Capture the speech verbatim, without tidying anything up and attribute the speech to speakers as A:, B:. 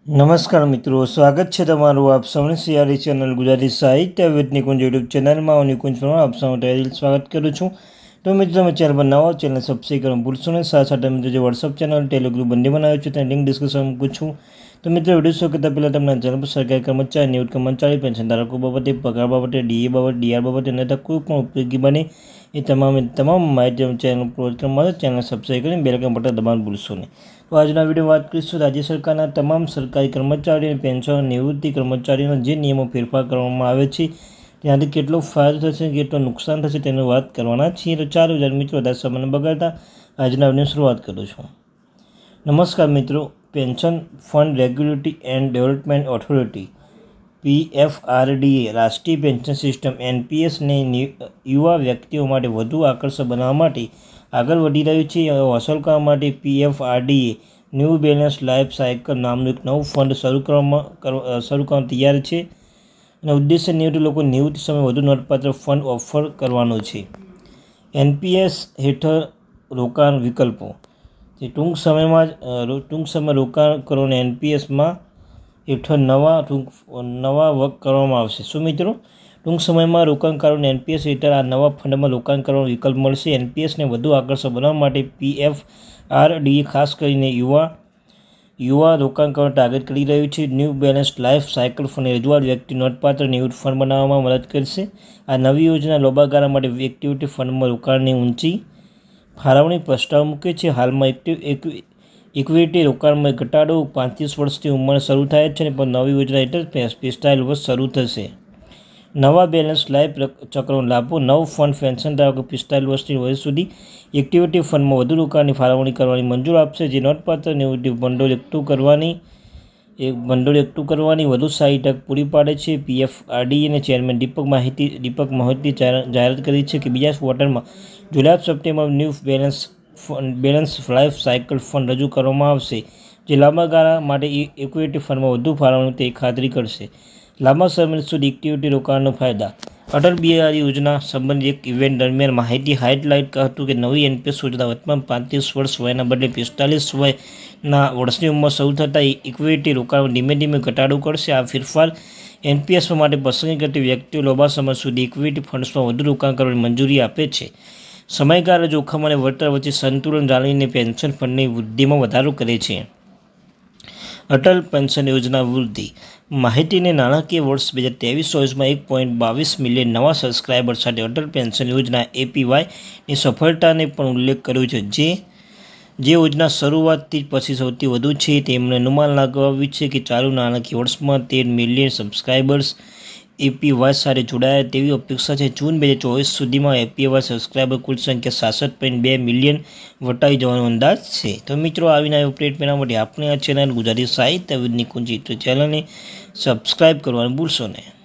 A: नमस्कार मित्रों, स्वागत है तमारू आप सौने सियारी चैनल गुजराती साहित्य विद निकुंज यूट्यूब चैनल में निकुंज पर आप सौ दिल स्वागत करूँ छूँ। तो मित्रों मैं चैनल पर नवा चैनल सब्सक्राइब करना भूलशो नहीं। साथ साथ मित्रों जो व्हाट्सअप चैनल टेलिग्रुप बंदी बनाव्યું છે તેની લિંક ડિસ્ક્રિપ્શનમાં મૂકું છું। तो मित्रों वीडियो शो करता पहला तमने चैनल पर सरकारी कर्मचारी निवृत्त कर्मचारी पेन्शन धारकों बाबते पगार बाबते डीए बाबत डीआर बाबते अन्यथा कोईपण उपयोगी बने ये तमाम तमाम माहिती चैनल प्रोवाइड करवा चैनल सब्सक्राइब कर बेल आइकन बटन दबावવાનું भूलशो नहीं। तो आज विडियो बात करीशुं राज्य सरकारना तमाम सरकारी कर्मचारी पेन्शन निवृत्ति कर्मचारीओ जे नियमों फेरफार करवामां आवे छे त्याथी केटलो फायदो थशे केटलो नुकसान थशे तेनी वात करवाना छीए। तो चालो जाण मित्रों वधारे समय न बगाड़ता आजना विडियोनी शुरुआत करूं छुं। नमस्कार मित्रों, pension fund regulatory and development authority P F R D A राष्ट्रीय pension system N P S ने युवा व्यक्तिओ माटे वधु आकर्षक बनाववा माटे आगळ वधी रह्युं छे। हासिल करवा माटे P F R D A new balance life cycle नामनुं एक नवुं फंड शरू करवा शरू करवा तैयार छे અને ઉદ્દેશ્ય નિવૃત્ત લોકો નિવૃત્તિ સમયે વધુ નોંધપાત્ર ફંડ ઓફર કરવાનો છે। એન પી એસ હેઠળ રોકાણ વિકલ્પો જે ટૂંક સમયમાં જ ટૂંક સમય રોકાણ કરો અને એન પી એસમાં હેઠળ નવા ટૂંક નવા વર્ક કરવામાં આવશે। શું મિત્રો, ટૂંક સમયમાં રોકાણકારોને એન પી એસ હેઠળ આ નવા ફંડમાં રોકાણ કરવાનો વિકલ્પ મળશે। એન પી એસને વધુ આકર્ષક બનાવવા માટે P F R D A ખાસ કરીને યુવા युवा रोकाणकारों टार्गेट करी रह्यु छे। New balance life cycle fund रजूआत व्यक्ति नोंधपात्र निवृत्त फंड बनाववामां मदद करशे। आ नवी योजना लांबा गाळा माटे इक्विटी फंडमां रोकाणनी ऊंची फाळवणी प्रस्ताव मूके छे। हालमां इक्विटी रोकाणमां घटाडो पैंतीस वर्षथी उंमरे शरू थाय छे, पण नवी योजना हेठळ पिસ્તાલીસ वर्ष शरू थशे। नवा बेलेन्स लाइफ चक्रनो लाभो नव फंड पेन्शन धारको पिસ્તાલીસ वर्षथी वय सुधी एक्टिविटी फंड में वधु रोकाणनी फाळवणी करवानी मंजूर आपशे, जे नोंधपात्र निवृत्ति भंडोळ एकठुं करवानी एक भंडोळ एकठुं करवानी वधु सारी तक पूरी पाडे छे। P F R D A ने चेरमेन दीपक माहिती दीपक मोहिती जाहेरात करी छे कि बीजा क्वार्टरमां जुलाई सप्टेम्बर new balance balance life cycle fund रजू करवामां आवशे, जे लांबा गाळा माटे इक्विटी फंड में वधु फाळवणी ते खातरी करशे। लांबा समय सुधी इक्विटी रोकाणनो फायदा अटल बिहारी योजना संबंधी एक इवेंट दरमियान माहिती हाइलाइट कहतुं कि नवी एन पी एस योजना वर्तमान पैंतीस वर्ष वयना बदले पिસ્તાલીસ वयना वर्षनी उंमर शरू थता इक्विटी रोकाण धीमे धीमे घटाडो करशे। आ फेरफार एन पी एस माटे पसंद करती व्यक्तिओ लांबा समय सुधी इक्विटी फंड्समां वधु रोकाण करवानी मंजूरी आपे छे। समयगाळा जोखम अने वळतर वच्चे संतुलन जाळवीने पेन्शन फंडनी वृद्धिमां વધારો करे छे। अटल पेन्शन योजना वृद्धि माहिती ने नाણાકીય वर्ष બે હજાર ત્રેવીસ ચોવીસ में एक पॉइंट बावीस मिलियन नवा सब्सक्राइबर साथे अटल पेन्शन योजना ए पी वाय ની સફળતાને પણ ઉલ્લેખ કર્યો છે। જે જે યોજના શરૂઆતથી પછી સૌથી વધુ છે તેમણે અનુમાન લગાવ્યું છે કે ચાલુ નાણાકીય વર્ષમાં તેર million subscribers A P Y સાથે જોડાયા તેવી અપેક્ષા છે। જૂન બે હજાર ચોવીસ સુધીમાં ए पी वाय સબસ્ક્રાઇબર કુલ સંખ્યા સાસઠ પોઈન્ટ બે મિલિયન વટાઈ જવાનો અંદાજ છે। તો મિત્રો આવીને અપડેટ મેળવવા માટે આપણે આ ચેનલ ગુજરાતી સાહિત્ય વિદ નિકુંજ ચેનલને સબસ્ક્રાઇબ કરવાનું ભૂલશો નહીં।